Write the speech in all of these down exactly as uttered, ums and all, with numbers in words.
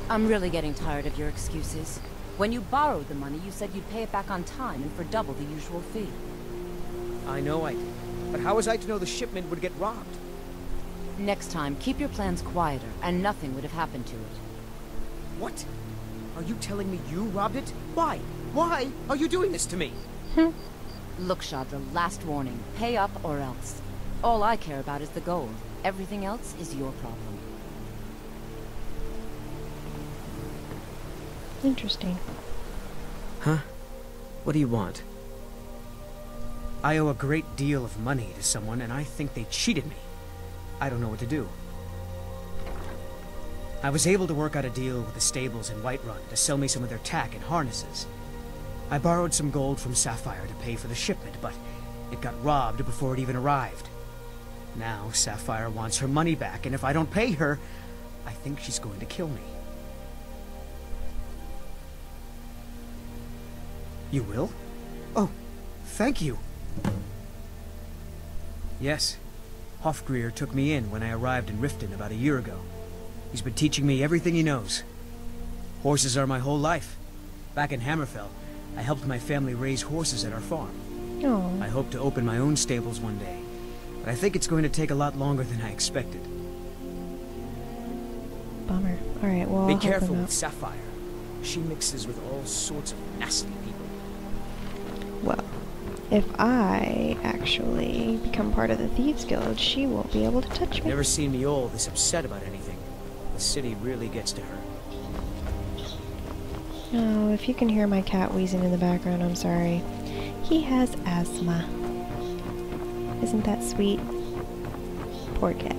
I'm really getting tired of your excuses. When you borrowed the money, you said you'd pay it back on time and for double the usual fee. I know I did. But how was I to know the shipment would get robbed? Next time, keep your plans quieter, and nothing would have happened to it. What? Are you telling me you robbed it? Why? Why are you doing this to me? Look, Shadra, last warning. Pay up or else. All I care about is the gold. Everything else is your problem. Interesting. Huh? What do you want? I owe a great deal of money to someone, and I think they cheated me. I don't know what to do. I was able to work out a deal with the stables in Whiterun to sell me some of their tack and harnesses. I borrowed some gold from Sapphire to pay for the shipment, but it got robbed before it even arrived. Now Sapphire wants her money back, and if I don't pay her, I think she's going to kill me. You will? Oh, thank you. Yes. Hofgrir took me in when I arrived in Riften about a year ago. He's been teaching me everything he knows. Horses are my whole life. Back in Hammerfell, I helped my family raise horses at our farm. Oh. I hope to open my own stables one day, but I think it's going to take a lot longer than I expected. Bummer. Alright, well, Be I'll help careful him with out. Sapphire. She mixes with all sorts of nasty people. Well, if I actually become part of the Thieves Guild, she won't be able to touch me. Never seen me all this upset about anything. The city really gets to her. Oh, if you can hear my cat wheezing in the background, I'm sorry. He has asthma. Isn't that sweet? Poor cat.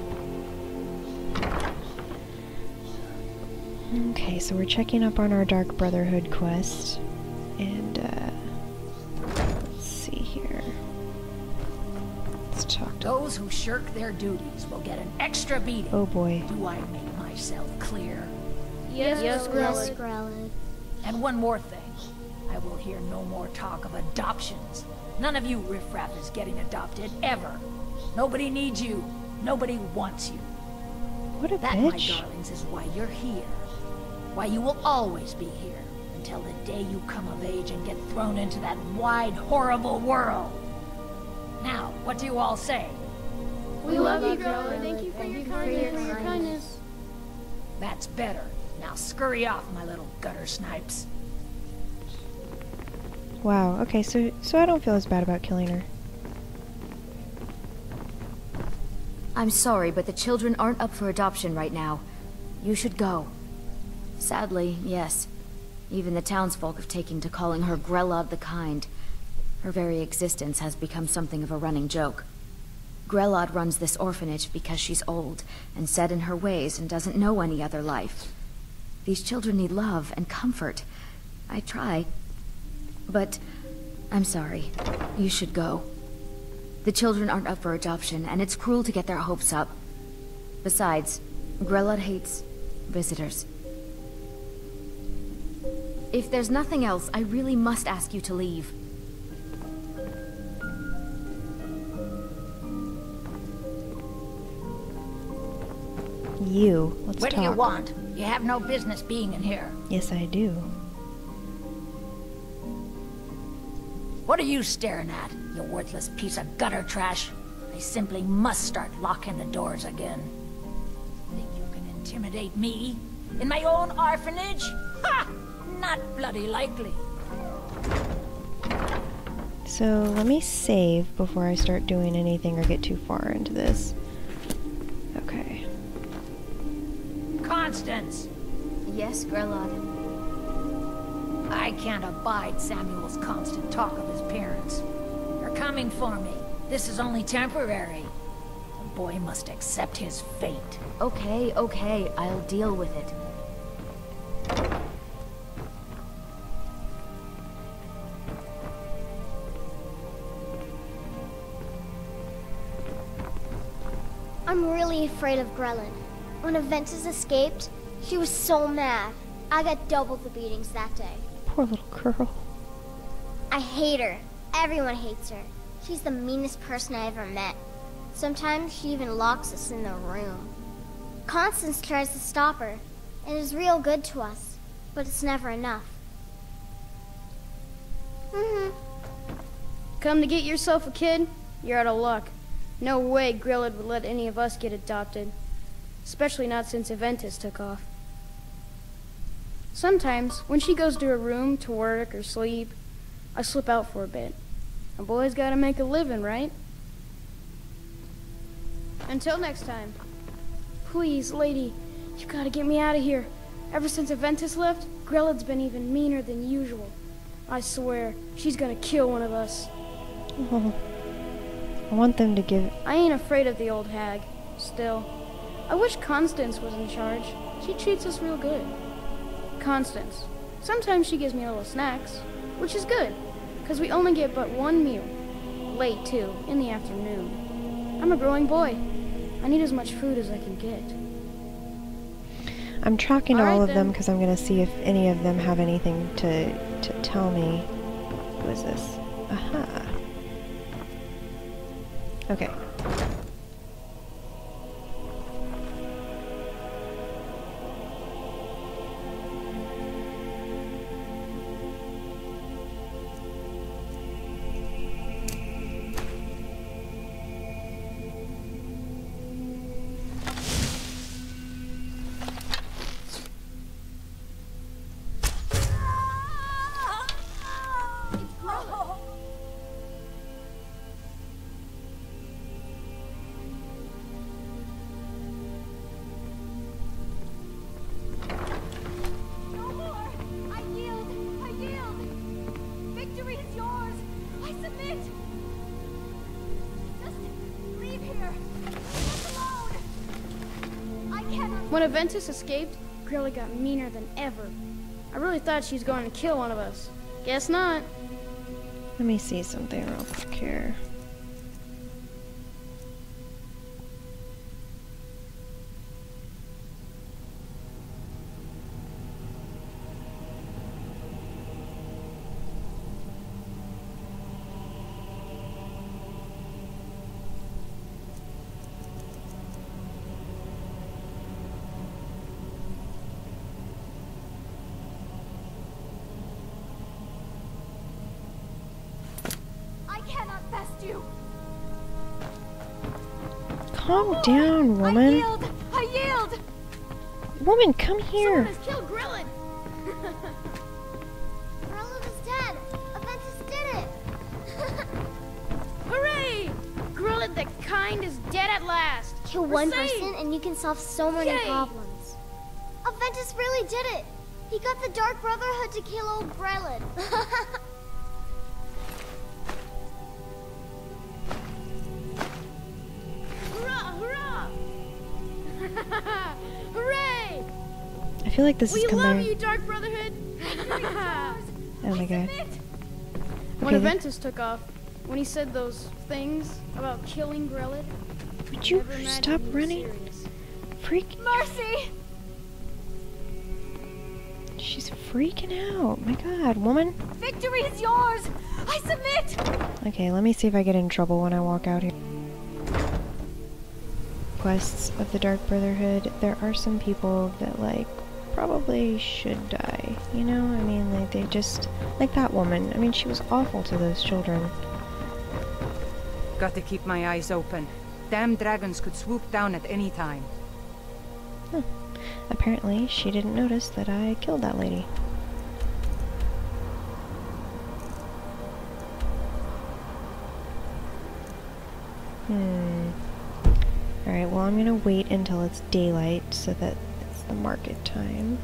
Okay, so we're checking up on our Dark Brotherhood quest. And, uh... let's see here. Let's talk to... Those who shirk their duties will get an extra beating. Oh boy. Do I make myself clear? Yes, Yes, Grelod. Grelod. And one more thing. I will hear no more talk of adoptions. None of you riffraff is getting adopted, ever. Nobody needs you. Nobody wants you. What a That, my bitch. darlings, is why you're here. Why you will always be here. Until the day you come of age and get thrown into that wide, horrible world. Now, what do you all say? We love you, Grelod. Thank you for your kindness. For your kindness. That's better. Now scurry off, my little gutter snipes. Wow, okay, so so I don't feel as bad about killing her. I'm sorry, but the children aren't up for adoption right now. You should go. Sadly, yes. Even the townsfolk have taken to calling her Grelod the Kind. Her very existence has become something of a running joke. Grelod runs this orphanage because she's old and set in her ways and doesn't know any other life. These children need love and comfort. I try. But I'm sorry. You should go. The children aren't up for adoption, and it's cruel to get their hopes up. Besides, Grelod hates visitors. If there's nothing else, I really must ask you to leave. You. Let's What talk. do you want? You have no business being in here. Yes, I do. What are you staring at, you worthless piece of gutter trash? I simply must start locking the doors again. Think you can intimidate me? In my own orphanage? Ha! Not bloody likely. So let me save before I start doing anything or get too far into this. Okay. Constance! Yes, Grelod. I can't abide Samuel's constant talk of his parents. They're coming for me. This is only temporary. The boy must accept his fate. Okay, okay, I'll deal with it. I'm really afraid of Grelod. When Aventus escaped, she was so mad. I got double the beatings that day. Poor little girl. I hate her. Everyone hates her. She's the meanest person I ever met. Sometimes she even locks us in the room. Constance tries to stop her, and is real good to us, but it's never enough. Mm-hmm. Come to get yourself a kid? You're out of luck. No way Grillad would let any of us get adopted. Especially not since Aventus took off. Sometimes, when she goes to her room to work or sleep, I slip out for a bit. A boy's gotta make a living, right? Until next time. Please, lady, you gotta get me out of here. Ever since Aventus left, Grillad's been even meaner than usual. I swear, she's gonna kill one of us. Oh. I want them to give... I ain't afraid of the old hag. Still, I wish Constance was in charge. She treats us real good. Constance. Sometimes she gives me little snacks, which is good, because we only get but one meal. Late, too, in the afternoon. I'm a growing boy. I need as much food as I can get. I'm tracking all, All right, of then. them because I'm going to see if any of them have anything to, to tell me. Who is this? Aha. Okay. When Aventus escaped, Grilla got meaner than ever. I really thought she was going to kill one of us. Guess not. Let me see something real quick here. Calm down, woman. I yield! I yield! Woman, come here. Someone has killed Grillad! Grillad is dead! Aventus did it! Hooray! Grillad the kind is dead at last! Kill We're one saved! person and you can solve so many Yay! problems. Aventus really did it! He got the Dark Brotherhood to kill old Grillad. Hurrah! Hurrah! Hooray! I feel like this We is coming. love you, Dark Brotherhood! Oh my god. When Okay, th- Aventus took off, when he said those things about killing Grillad, would you never imagined stop he was running? serious. Freak. Mercy! She's freaking out. My god, woman. Victory is yours! I submit! Okay, let me see if I get in trouble when I walk out here. Quests of the Dark Brotherhood. There are some people that, like, probably should die. You know? I mean, like, they just... Like that woman. I mean, she was awful to those children. Got to keep my eyes open. Damn dragons could swoop down at any time. Huh. Apparently, she didn't notice that I killed that lady. Hmm. Alright, well, I'm gonna wait until it's daylight so that it's the market time.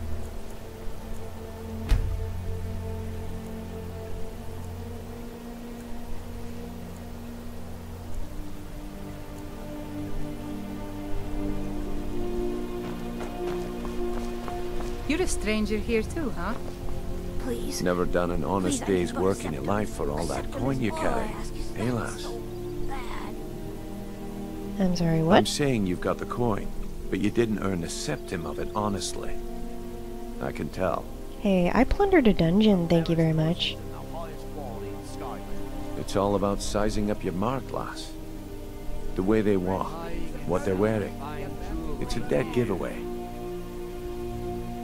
You're a stranger here too, huh? Please. Never done an honest Please, I day's need to work in your accept life for all that Accept coin you all I carry. ask is Hey, that lass. it's so bad. I'm sorry, I'm what? saying you've got the coin, but you didn't earn a septim of it honestly. I can tell. Hey, I plundered a dungeon, thank you very much. It's all about sizing up your mark, lass. The way they walk, what they're wearing. It's a dead giveaway.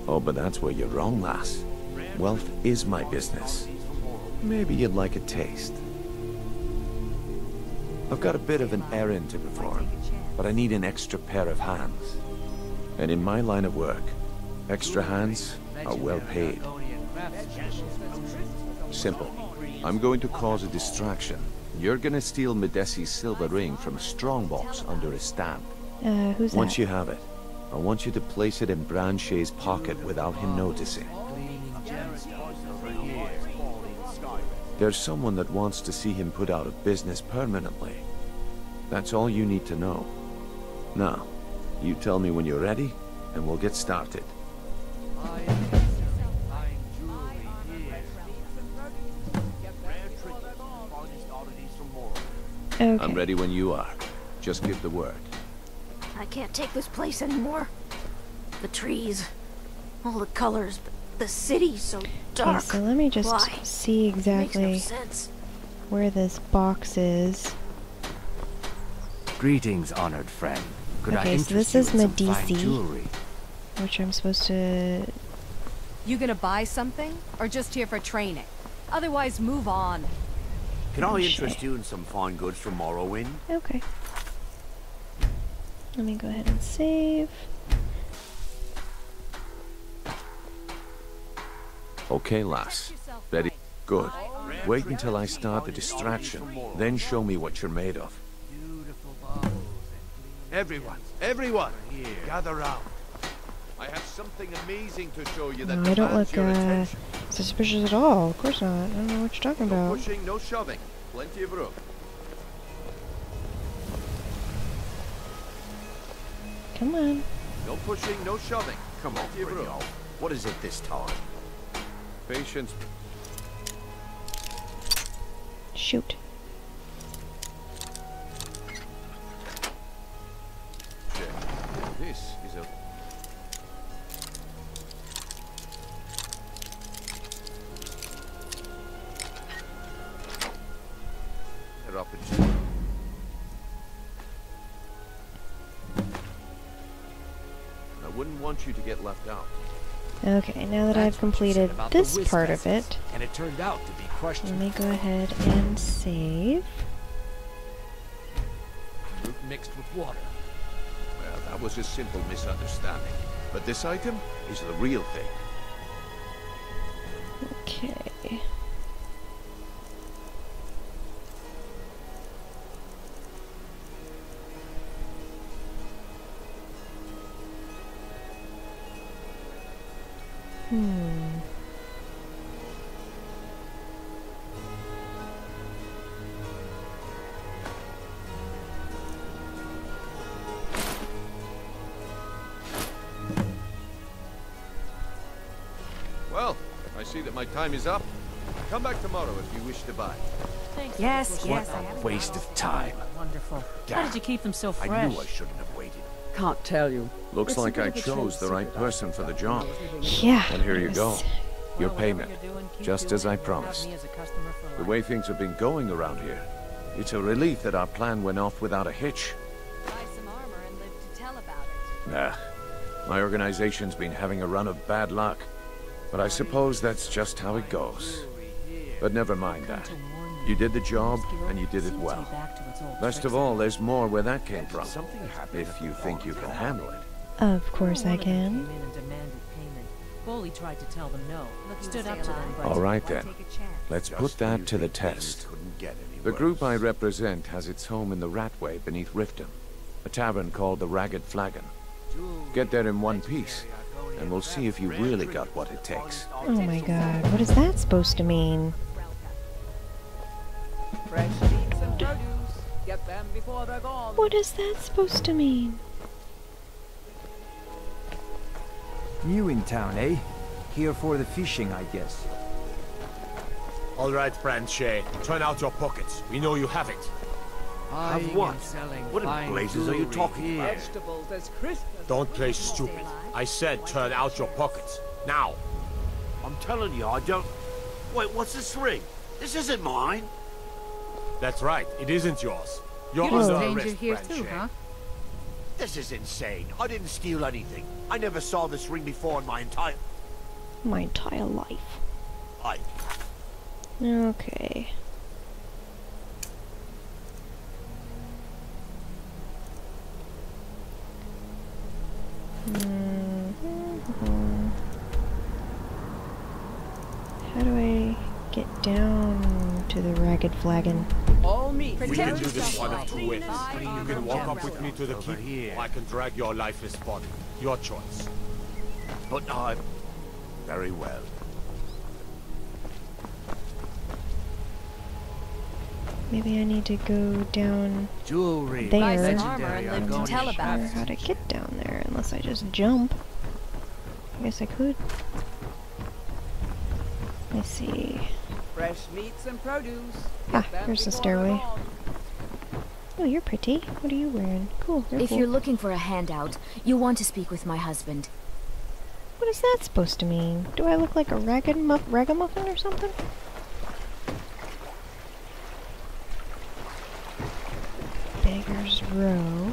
Oh, but that's where you're wrong, lass. Wealth is my business. Maybe you'd like a taste. I've got a bit of an errand to perform, but I need an extra pair of hands. And in my line of work, extra hands are well paid. Simple. I'm going to cause a distraction. You're gonna steal Medesi's silver ring from a strongbox under a stamp. Uh, who's that? Once you have it, I want you to place it in Branche's pocket without him noticing. There's someone that wants to see him put out of business permanently. That's all you need to know. Now, you tell me when you're ready, and we'll get started. Okay. I'm ready when you are. Just give the word. I can't take this place anymore. The trees, all the colors, but the city's so dark. Okay, so let me just Why? see exactly Makes no sense. where this box is. Greetings, honored friend. Could I Okay, so interest this you is in some fine Medici. jewelry? Which I'm supposed to... You gonna buy something, or just here for training? Otherwise, move on. Can I Oh, interest shit. you in some fine goods from Morrowind? Okay. Let me go ahead and save. Okay, lass. Ready? Good. Wait until I start the distraction, then show me what you're made of. Everyone, everyone, gather round. I have something amazing to show you that No, I don't demands look your uh, attention. suspicious at all. Of course not. I don't know what you're talking No about. pushing, no shoving. Plenty of room. Come on. No pushing, no shoving. Come on, Plenty of bring it room. on. What is it this time? Patience. Shoot. Check. This is a... They're up and... I wouldn't want you to get left out. Okay, now that That's I've what you said completed about the this whisk part of vessels, it, and it turned out to be crushed. let me go ahead and save. Root mixed with water. Well, that was a simple misunderstanding. But this item is the real thing. Okay. Hmm. Well, I see that my time is up. Come back tomorrow if you wish to buy. Yes, yes, I What have. a waste of time. Wonderful. Damn. How did you keep them so I fresh? knew I shouldn't have waited. Can't tell you. Looks It's a like bit I of a chose the trade right secret. person for the job. Yeah. And here you go. yes. Your Well, whatever payment. you're doing, keep Just doing as I it. You'll have promised. me as a customer for The life. way things have been going around here, it's a relief that our plan went off without a hitch. Buy some armor and live to tell about it. Nah, my organization's been having a run of bad luck. But I suppose that's just how it goes. But never mind that. You did the job, and you did it well. Best of all, there's more where that came from. Something happened. If you think you can handle it. Of course I One of them can. came in and demanded payment. Foley tried to tell them no. Stood up to them, but All right why then. take a chance? Let's Just put when that you to the think things test. couldn't get any The group I worse. represent has its home in the Ratway beneath Riften, a tavern called the Ragged Flagon. Get there in one piece, and we'll see if you really got what it takes. Oh my god, what is that supposed to mean? Fresh meats and produce. Get them before they're gone. What is that supposed to mean? New in town, eh? Here for the fishing, I guess. All right, Branche. Turn out your pockets. We know you have it. Have what? What in blazes are you talking about? Vegetables as crisp as Don't play stupid. I said turn out your pockets. Now. I'm telling you, I don't... Wait, what's this ring? This isn't mine. That's right. It isn't yours. You're You're a under stranger arrest, here Branche. too, huh? This is insane. I didn't steal anything. I never saw this ring before in my entire... My entire life. I... Okay. Mm-hmm. How do I get down to the ragged flagon? All meat. We can do this one of two ways. You can walk up with me to the keep, or I can drag your lifeless body. Your choice. But I'm... Very well. Maybe I need to go down Jewelry. there. Buy some armor and live to tell about it. How to get down there unless I just jump. I guess I could. Let me see. Fresh meats and produce. Ah, here's the stairway. Oh, you're pretty. What are you wearing? Cool. You're If cool. you're looking for a handout, you'll want to speak with my husband. What is that supposed to mean? Do I look like a ragged muff ragamuffin or something? Beggar's Row.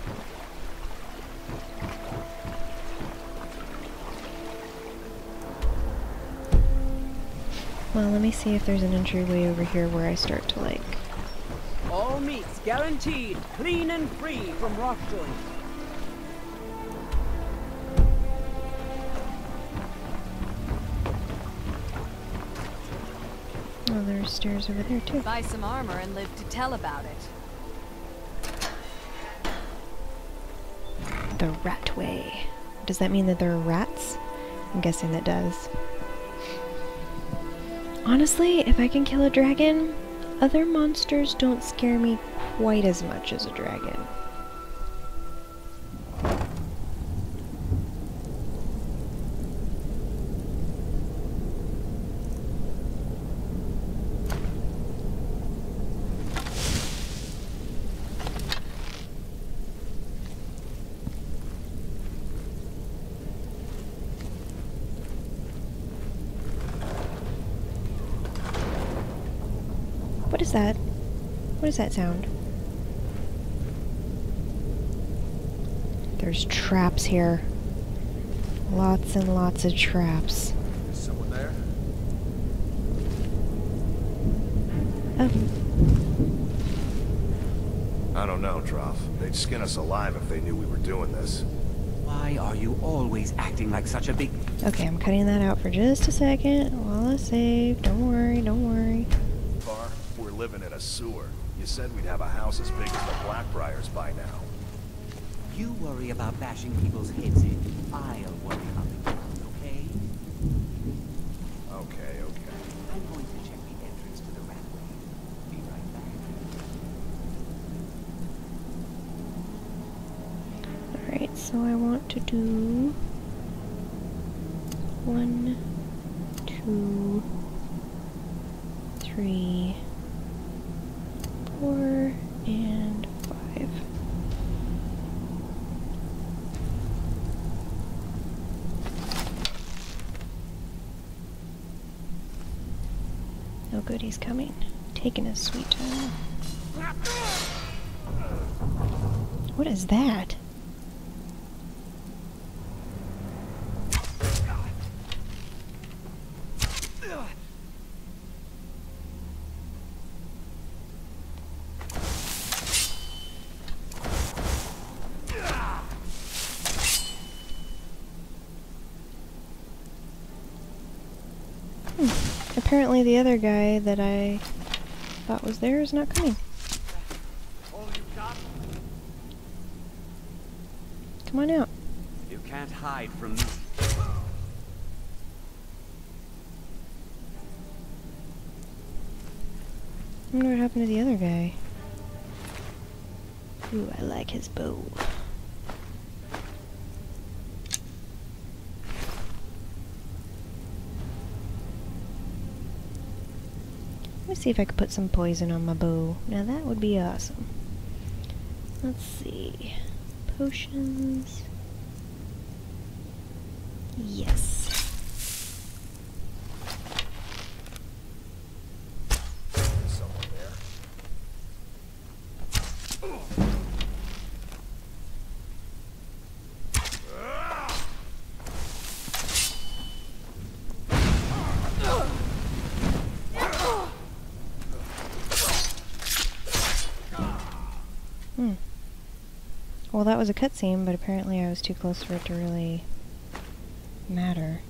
Well, let me see if there's an entryway over here where I start to, like... All meats guaranteed, clean and free from rock joints. Oh, there's stairs over there, too. Buy some armor and live to tell about it. The Ratway. Does that mean that there are rats? I'm guessing that does. Honestly, if I can kill a dragon, other monsters don't scare me quite as much as a dragon. What is that? What is that sound? There's traps here. Lots and lots of traps. Is someone there? Oh. I don't know, Trough. They'd skin us alive if they knew we were doing this. Why are you always acting like such a big... Okay, I'm cutting that out for just a second while I save. Don't worry, don't worry. Bar, we're living in a sewer. You said we'd have a house as big as the Blackbriars by now. You worry about bashing people's heads in. I'll worry about the ground, okay? Okay, okay. I'm going to check the entrance to the Ratway. Be right back. Alright, so I want to do... One, two, three, four, and five. Oh good, he's coming. Taking his sweet time. What is that? Apparently the other guy that I thought was there is not coming. Come on out. You can't hide from me. I wonder what happened to the other guy. Ooh, I like his bow. Let me see if I could put some poison on my bow. Now that would be awesome. Let's see. Potions. Yes. Someone there. Well, that was a cutscene, but apparently I was too close for it to really matter.